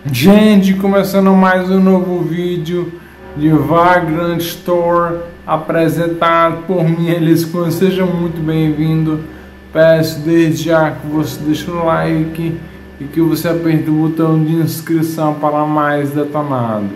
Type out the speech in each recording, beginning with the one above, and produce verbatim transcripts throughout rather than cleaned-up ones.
Gente, começando mais um novo vídeo de Vagrant Store apresentado por mim, Elis Cunha. Seja muito bem-vindo. Peço desde já que você deixe o like e que você aperte o botão de inscrição para mais detonado.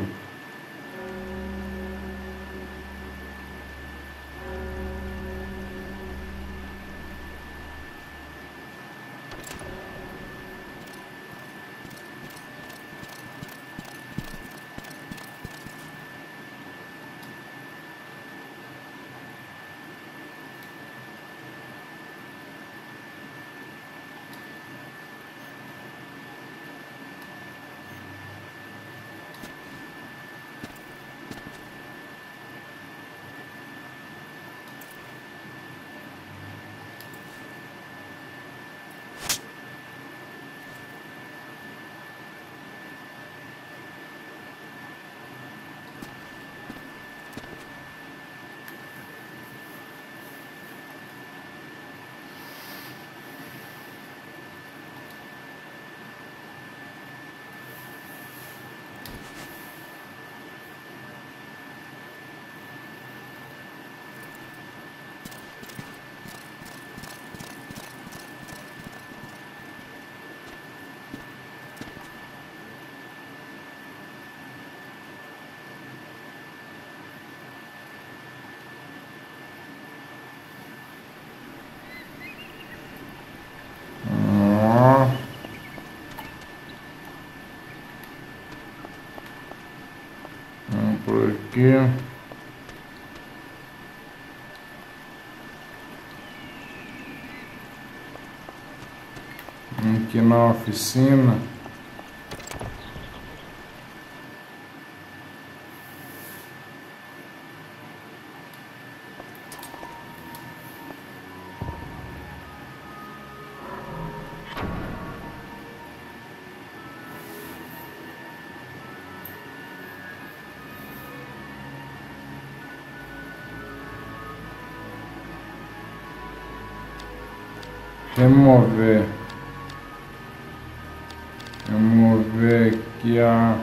Vamos por aqui. Aqui na oficina. Remover. Remover aqui a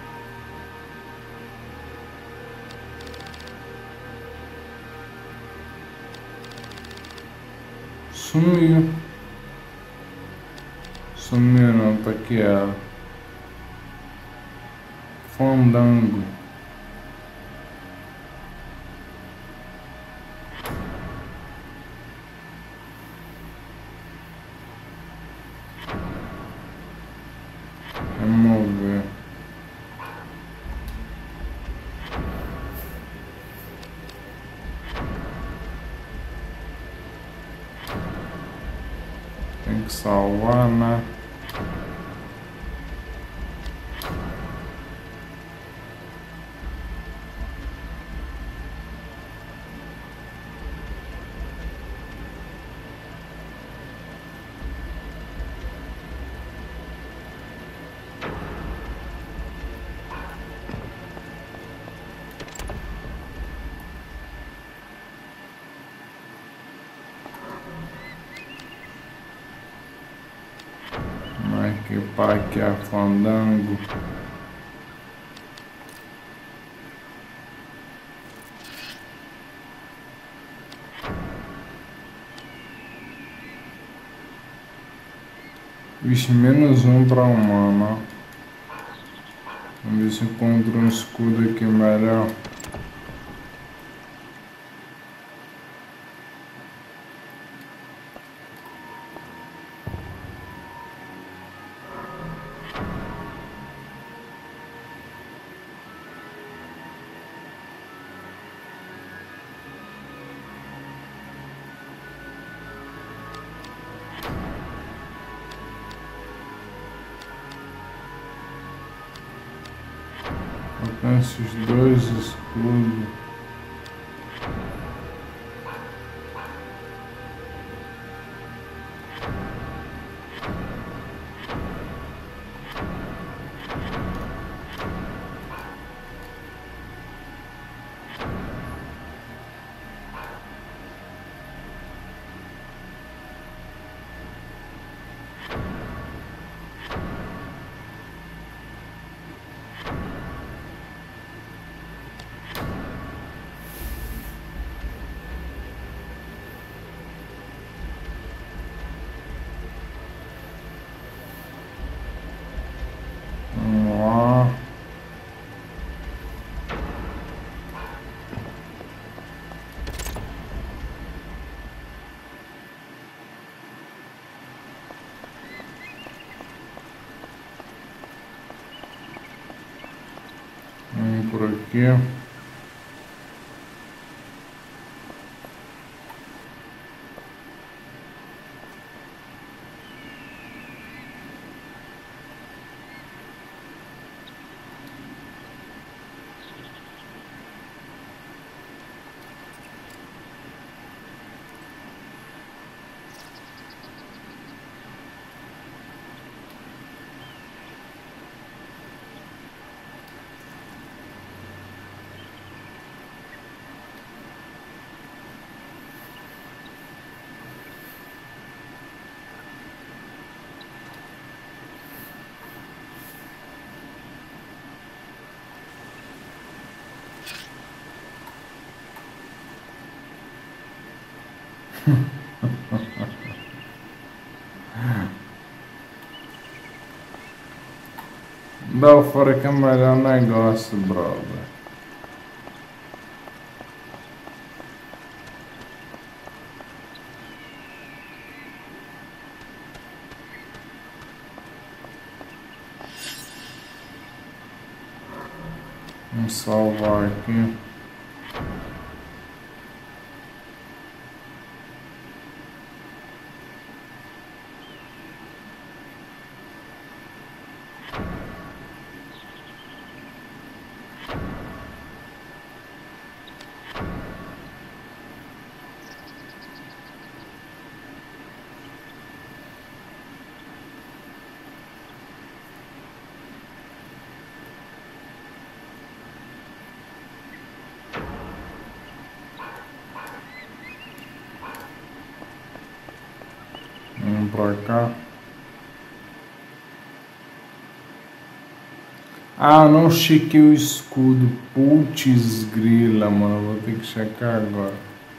sumiu. Sumiu não, tá aqui ela. Fandango. Remover. Tem que salvar, né? Equipar aqui a Fandango. Vixe, menos um para humano. Vamos ver se encontro um escudo aqui melhor. Alcance os dois escudos. Vamos por aqui. Não, fora que é o melhor negócio, brother. Vamos salvar aqui. Vamos pra cá. Ah, não chequei o escudo. Putz grila, mano. Vou ter que checar agora.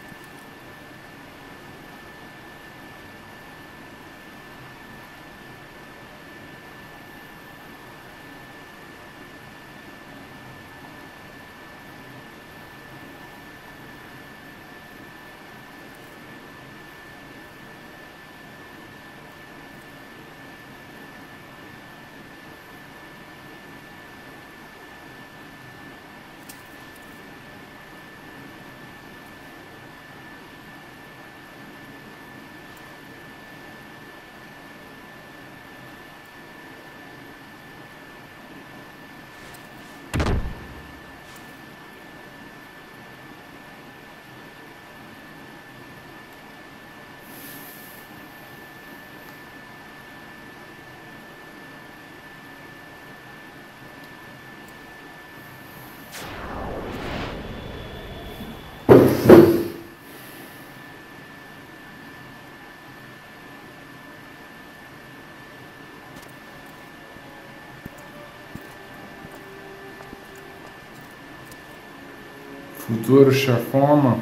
Futuro chefona.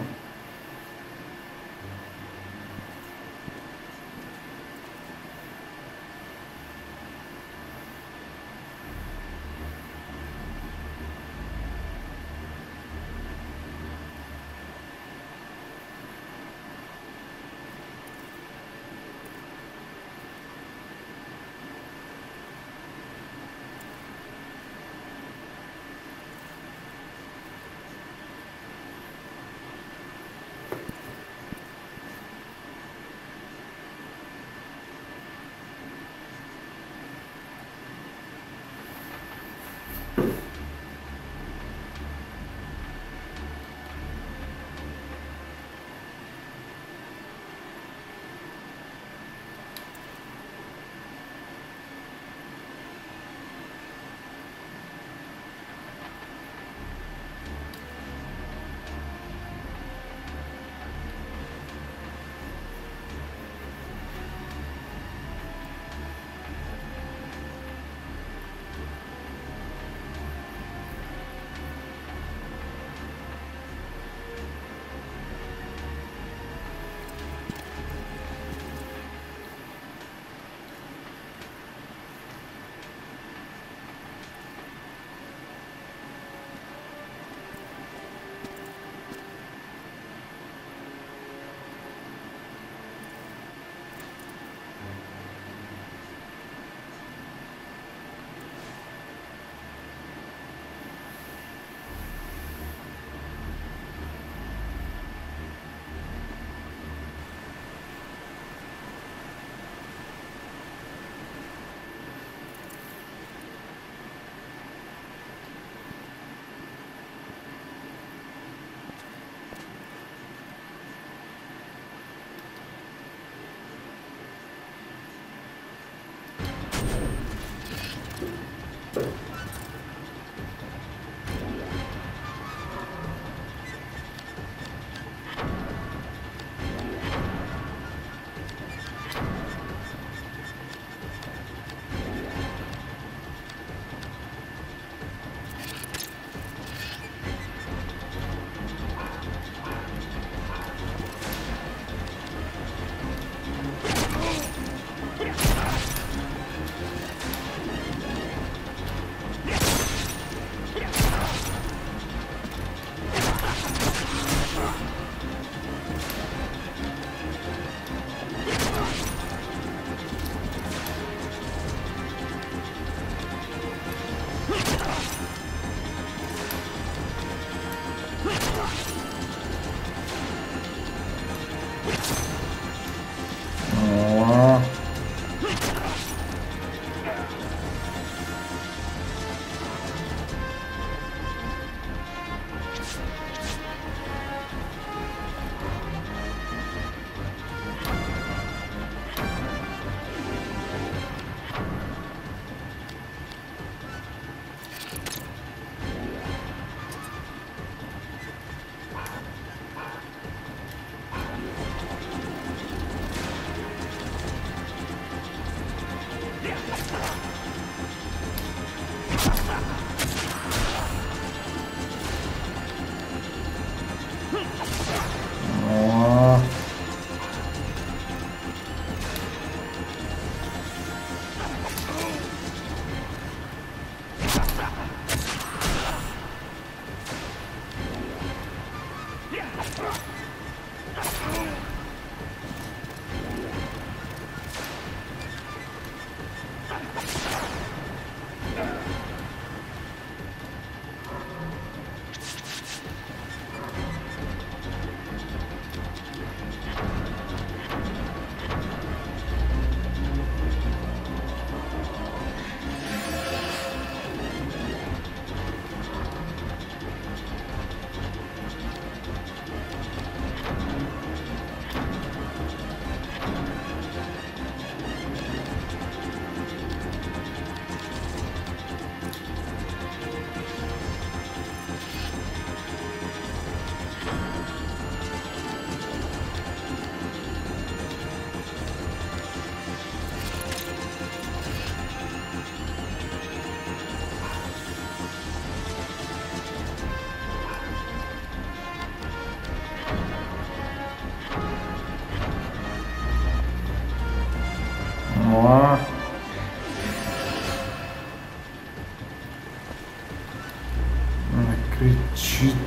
acredito.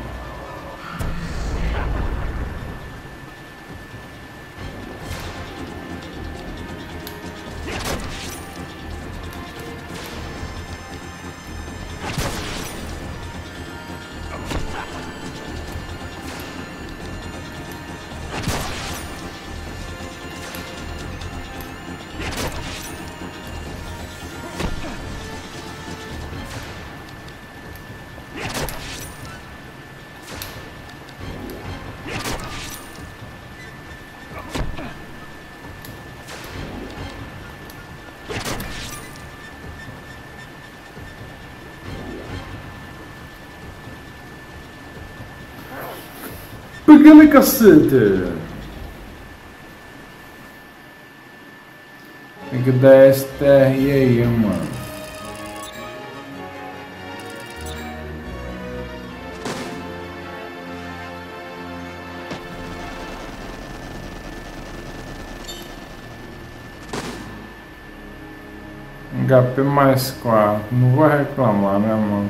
Peguei, cacete! Tem que dar S T R aí, mano. H P mais quatro. Não vou reclamar, né, mano?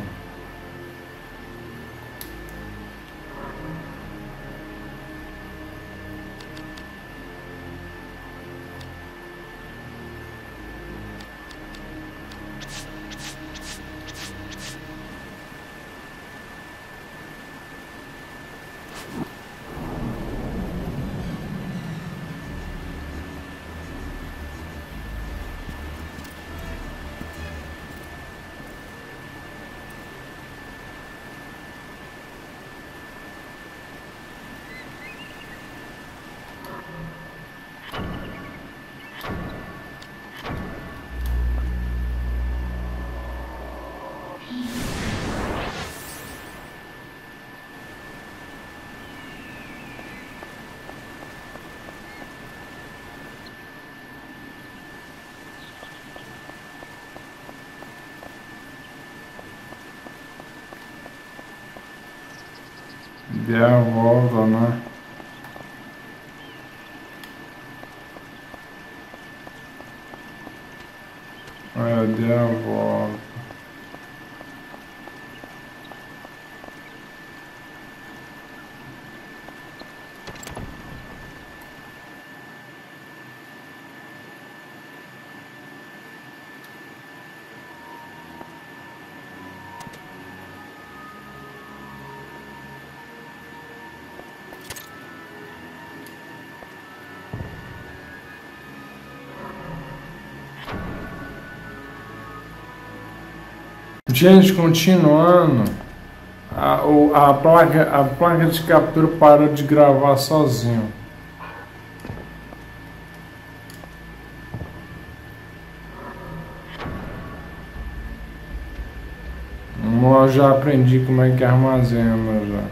Dê a volta, né? É, dê a volta. Gente, continuando, a, o, a, placa, a placa de captura parou de gravar sozinho. Eu já aprendi como é que armazena já.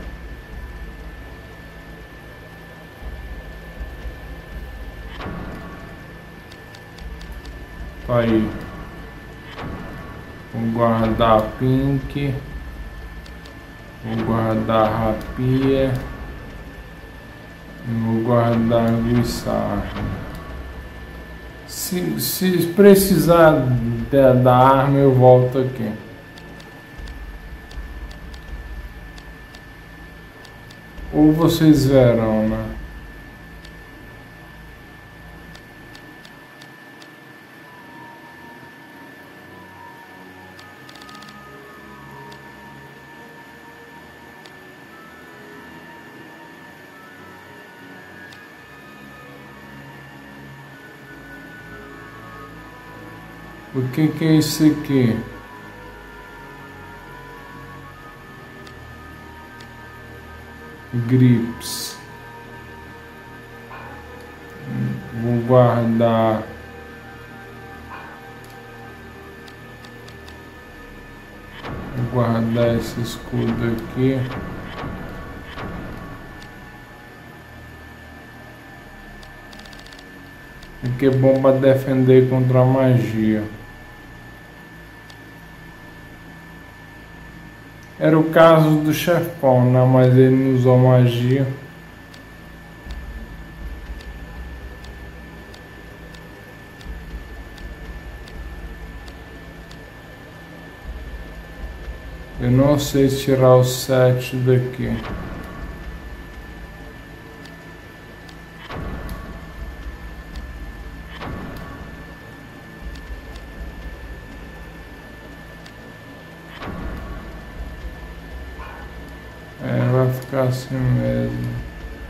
Tá aí. Vou guardar Pink, vou guardar Rapia, vou guardar Guissar. Se, se precisar da, da arma, eu volto aqui. Ou vocês verão, né? O que que é isso aqui? Grips. Vou guardar. Vou guardar esse escudo aqui. Que é bom para defender contra a magia. Era o caso do chefão, né? Mas ele não usou magia. Eu não sei tirar o sete daqui. É, vai ficar assim mesmo.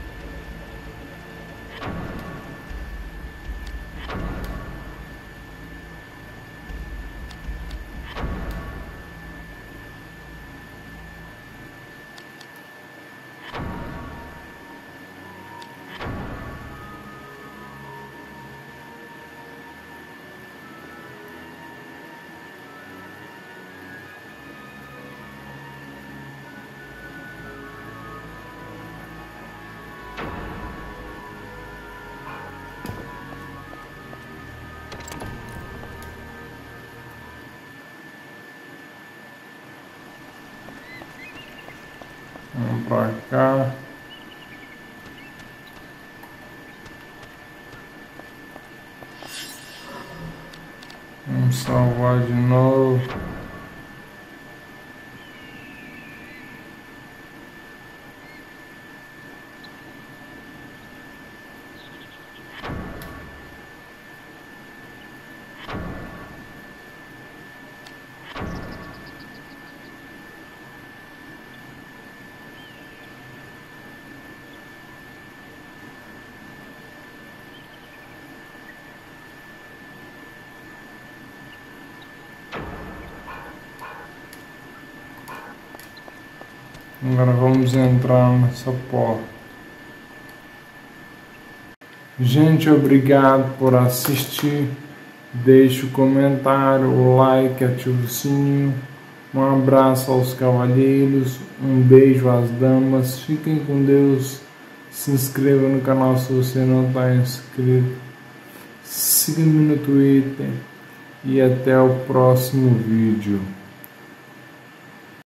Vamos pra cá. Vamos salvar de novo. Agora vamos entrar nessa porta. Gente, obrigado por assistir. Deixe o comentário, o like, ative o sininho. Um abraço aos cavalheiros, um beijo às damas. Fiquem com Deus. Se inscreva no canal se você não está inscrito. Siga-me no Twitter. E até o próximo vídeo.